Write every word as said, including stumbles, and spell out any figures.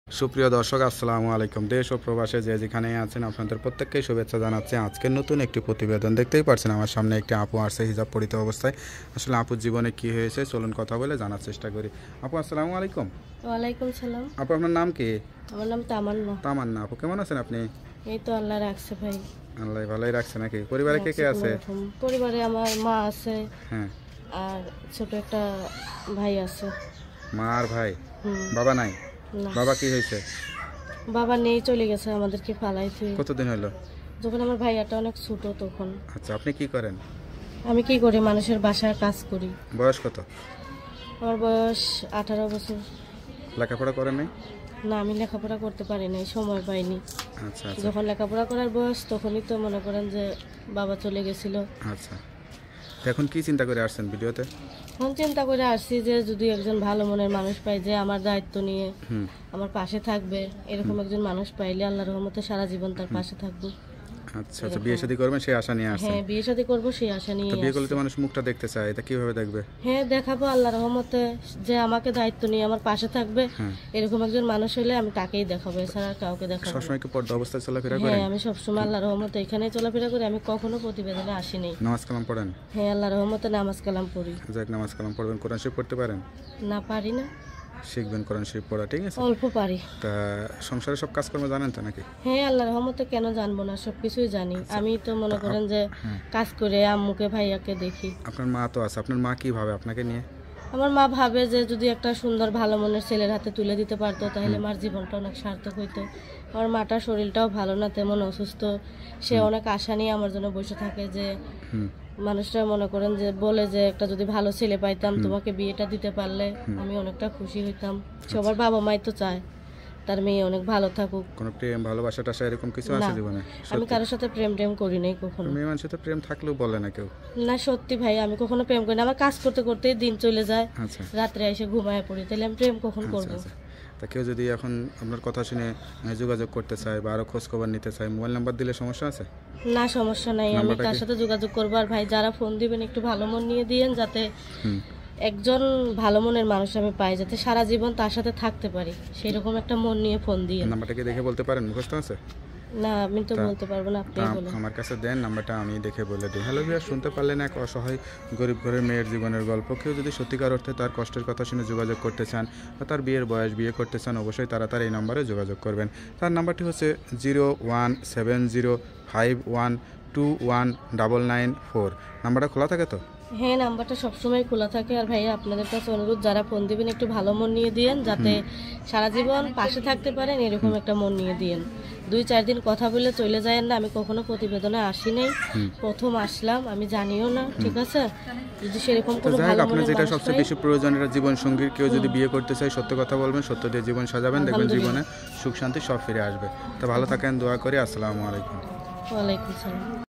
সুপ্রিয় দর্শক আসসালামু আলাইকুম। দেশ ও প্রবাসে যে যেখানে আছেন আপনাদের প্রত্যেককেই শুভেচ্ছা জানাচ্ছি। আজকের নতুন একটি প্রতিবেদন দেখতেই পাচ্ছেন আমার সামনে একটি আপু আসছে হিজাব পরিহিত অবস্থায়। আসলে আপুর জীবনে কি হয়েছে চলুন কথা বলে জানার চেষ্টা করি। আপু আসসালামু আলাইকুম। ওয়ালাইকুম সালাম। আপু আপনার নাম কি? আমার নাম তামান্না। তামান্না। আপু কেমন আছেন আপনি? এই তো আল্লাহ রাখছে ভাই। আল্লাহ ভালোই রাখছে নাকি? পরিবারে কে কে আছে? পরিবারে আমার মা আছে, হ্যাঁ, আর ছোট একটা ভাই আছে। মা আর ভাই? হুম। বাবা নাই? না, বাবা কি হয়েছে? বাবা নেই, চলে গেছে আমাদেরকে ফালাইতে। কতদিন হলো? যখন আমার ভাইয়াটা অনেক ছোট তখন। আচ্ছা, আপনি কি করেন? আমি কি করি, মানুষের বাসায় কাজ করি। বয়স কত? আমার বয়স আঠারো বছর। লেখাপড়া করেন নাই? না, আমি লেখাপড়া করতে পারি নাই, সময় পাইনি। আচ্ছা আচ্ছা যখন লেখাপড়া করার বয়স তখনই তো মনে করেন যে বাবা চলে গেছিল। আচ্ছা, এখন কি চিন্তা করে আসছেন ভিডিওতে? এখন চিন্তা করে আসছি যে যদি একজন ভালো মনের মানুষ পাই যে আমার দায়িত্ব নিয়ে হুম আমার পাশে থাকবে, এরকম একজন মানুষ পাইলে আল্লাহর রহমতে সারা জীবন তার পাশে থাকবো। আচ্ছা আচ্ছা, বিয়ে শাদী করবেন সেই আশা নিয়ে আসছেন? হ্যাঁ, বিয়ে শাদী করবো সেই আশা নিয়ে। তো বিয়ে করলে তো মানুষ মুখটা দেখতে চায়, এটা কিভাবে দেখবে? হ্যাঁ, দেখাবো আল্লাহর রহমতে যে আমাকে দায়িত্ব নিয়ে আমার পাশে থাকবে, হ্যাঁ, এরকম একজন মানুষ হলে আমি তাকেই দেখাবো, এছাড়া আর কাউকে দেখাবো না। সবসময় কি পর্দা অবস্থায় চলাফেরা করেন? হ্যাঁ, আমি সবসময় আল্লাহর রহমতে এখানে চলাফেরা করি, আমি কখনো প্রতিবেদনে আসি নাই। নামাজ কালাম পড়েন? হ্যাঁ, আল্লাহর রহমতে নামাজ কালাম পড়ি। যাক, নামাজ কালাম পড়বেন। কোরআন শরীফ পড়তে পারেন? না, পারি না, শিখবেন কোরআন শরীফ পড়া, ঠিক আছে? অল্প পারি। তা সংসারে সব কাজকর্ম জানেন তো নাকি? হ্যাঁ, আল্লাহর রহমতে কেন জানবো না, সবকিছুই জানি। আমি তো মনে করেন যে হ্যাঁ। কাজ করে আম্মুকে ভাইয়াকে দেখি। আপনার মা তো আছে, আপনার মা কি ভাবে আপনাকে নিয়ে? আমার মা ভাবে যে যদি একটা সুন্দর ভালো মনের ছেলের হাতে তুলে দিতে পারতো তাহলে মার জীবনটা অনেক সার্থক হইতো। আমার মাটার শরীরটাও ভালো না, তেমন অসুস্থ। সে অনেক আশা নিয়ে আমার জন্য বসে থাকে যে হুম মানুষরা মনে করেন যে বলে যে একটা যদি ভালো ছেলে পাইতাম তোমাকে বিয়েটা দিতে পারলে আমি অনেকটা খুশি হইতাম। সবার বাবা মাই তো চায় তার মেয়ে অনেক ভালো থাকুক। কোনো প্রেম ভালোবাসা টাসা এরকম কিছু আছে না, জীবনে? আমি কারোর সাথে প্রেম টেম করি নাই কখনো। মেয়ে মানুষের তো প্রেম থাকলেও বলে না কেউ। না, সত্যি ভাই, আমি কখনো প্রেম করি না। আমার কাজ করতে করতেই দিন চলে যায়, আচ্ছা রাত্রে এসে ঘুমায় পড়ি, তাহলে আমি প্রেম কখন আচ্ছা করবো? আচ্ছা। তা কেউ যদি এখন আপনার কথা শুনে আহ, যোগাযোগ করতে চায় বা আরো খোঁজ খবর নিতে চায়, মোবাইল নাম্বার দিলে সমস্যা আছে? না, সমস্যা নাই, আমি নাম্বারটা তার কি? সাথে যোগাযোগ করবো। আর ভাই যারা ফোন দিবেন একটু ভালো মন নিয়ে দিয়েন, যাতে হুম একজন ভালো মনের মানুষ আমি পাই, যাতে সারা জীবন তার সাথে থাকতে পারি, সেই রকম একটা মন নিয়ে ফোন দিয়ে। নাম্বারটা কি দেখে বলতে পারেন, মুখস্থ আছে? না, আমি তো তা- বলতে পারবো না, আপনি তা বলেন। আমার কাছে দেন, নাম্বারটা আমি দেখে বলে দিই। হ্যালো ভিউয়ার, শুনতে পারলেন এক অসহায় গরিব ঘরের মেয়ের জীবনের গল্প। কেউ যদি সত্যিকার অর্থে তার কষ্টের কথা শুনে যোগাযোগ করতে চান বা তার বিয়ের বয়স, বিয়ে করতে চান, অবশ্যই তারা তার এই নাম্বারে যোগাযোগ করবেন। তার নাম্বারটি হচ্ছে zero one seven zero five one two one double nine four. নাম্বারটা খোলা থাকে তো? হ্যাঁ, নাম্বারটা সবসময় খোলা থাকে। আর ভাইয়া আপনাদের কাছে অনুরোধ, যারা ফোন দিবেন একটু ভালো মন নিয়ে দিয়েন, যাতে সারা জীবন পাশে থাকতে পারেন, এরকম একটা মন নিয়ে দিয়েন। দুই চার দিন কথা বলে চলে যায় না, আমি কখনো প্রতিবেদনে আসি নাই, প্রথম আসলাম, আমি জানিও না, ঠিক আছে? যদি সেরকম তো কোনো যাই হোক, ভালো আপনার মনের যেটা মানুষ সবচেয়ে পাই। বেশি প্রয়োজন, এটা জীবন সঙ্গীর। কেউ যদি বিয়ে করতে চায় সত্য কথা বলবেন, সত্য দিয়ে জীবন সাজাবেন, দেখবেন জীবনে সুখ শান্তি সব ফিরে আসবে। তা ভালো থাকেন, দোয়া করি। আসসালামু আলাইকুম। ওয়ালাইকুম সালাম।